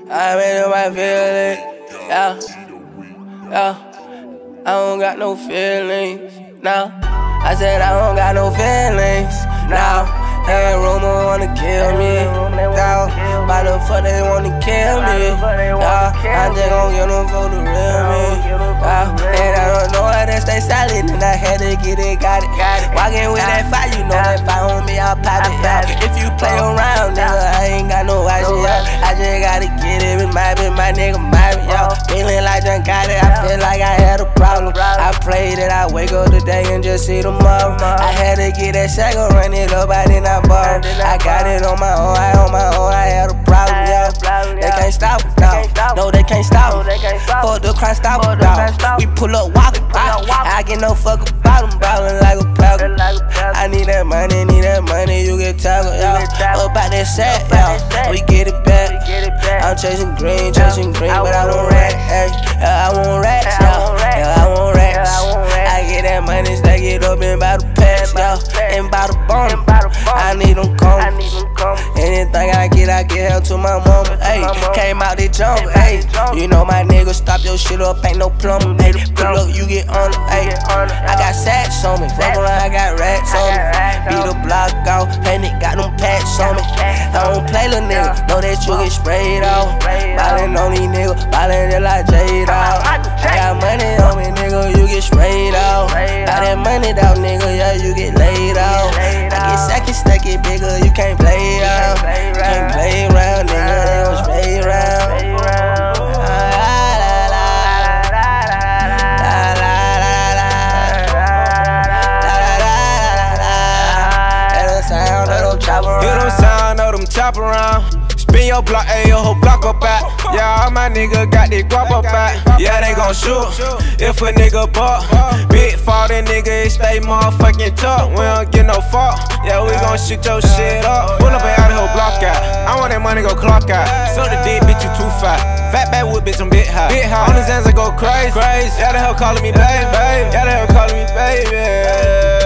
I'm in my feelings, yeah, yeah. I don't got no feelings, now. I said I don't got no feelings, now. Every rumor wanna kill me, now. Why the fuck they wanna kill me, yeah. I just gon' get them for the real me, yeah. And I don't know how to stay silent, and I had to get it, got it. Walking with that fire, you know that fire on me, I'll pop it, yeah. If you play around, nigga, I ain't got no watch, yeah. I just gotta get it with my nigga, yeah. Feeling like I got it, I feel like I had a problem. I played it, I wake up today and just see tomorrow. I had to get that shotgun, run it up, I did not borrow. I got it on my own, I had a problem, yeah. They can't stop it, no, they can't stop it. Fuck the crime, stop it, dog. We pull up, walk it, I get no fuck about them, ballin' like a pebble. I need that money, you get tackled, yeah. About that set, yeah, we get it back. I'm chasing green, but I want racks, yeah, I want racks, yeah, I want racks. I get that money, stack it up and buy the packs, yeah, and buy the bone. I need them combs. Anything I get hell to my mama, ayy. Came out the jungle, ayy. You know my nigga, stop your shit up, ain't no plumber, ayy. Pull up, you get on it, ayy. I got sacks on me, fuck around, I got racks on me. Beat the block out, and it got them packs on me. I don't play little nigga, know that you get sprayed off. Ballin' on these niggas, ballin' just like J-Dog. I got money on me, nigga, you get sprayed off. Got that money down, nigga, yeah, you get laid off. I get second, stack it bigger, you can't play out. You can't play around, nigga, they gon' spray around. Hear them sound of them chop around. Spin your block, ayy, your whole block up at. Yeah, all my nigga got this guap up at. Yeah, they gon' shoot if a nigga buck. Big fault, that nigga, it stay motherfucking tough. We don't get no fault. Yeah, we gon' shoot your shit up. Pull up and out the whole block out. I want that money go clock out. So the dick, bitch, you too fat. Fat bad wood, bitch, I'm bit high. On his hands, I go crazy. Yeah, the hell calling me baby. Yeah, the hell calling me baby.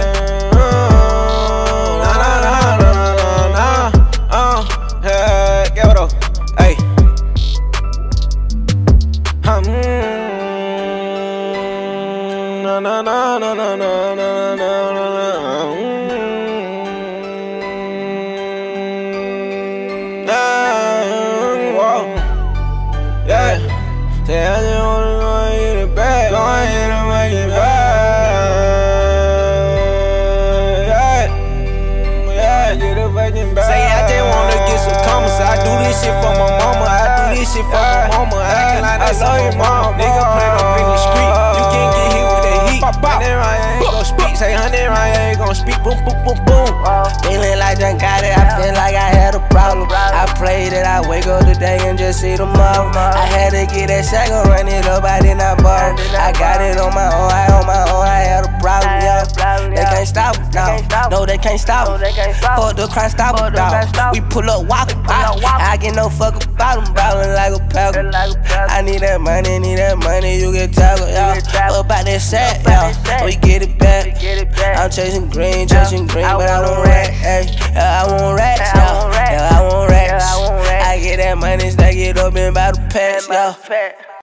Yeah, say I just wanna go and get it back. Go ahead and make it back. Yeah, get it fucking back. Say I just wanna get some commas. I do this shit for my mama. I do this shit for my mama. Acting like I love your mama. Nigga play up in the street. You can't get hit with that heat. And then I ain't gon' speak. Say 100 right, I ain't gon' speak. Boom, boom, boom, boom. Feeling like I got it, I feel like I had a problem. I played it, I wake up today and just see tomorrow. I had to get that shotgun, run it up, I did not borrow. I got it on my own, I had a problem, yeah. They can't stop it, no, they can't stop it. Fuck the crime, stop it, dog. We pull up, walk it, I get no fuck about them, ballin' like a pebble. I need that money, you get tackled, yeah. About that set, yeah, we get it back. I'm chasing green, but I want racks, yeah, I want racks, yeah, I want racks. I get that money, stack it up and buy the packs, yeah.